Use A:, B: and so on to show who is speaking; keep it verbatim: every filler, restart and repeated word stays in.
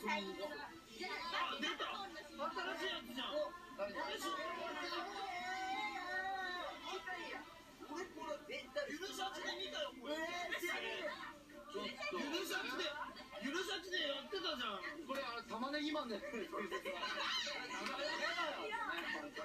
A: 最近の。あ、出た。新しいやつじゃん。誰だ。俺これゆるシャツで見たよこれ。ゆるシャツでゆるシャツでやってたじゃん。これあの玉ねぎマンで。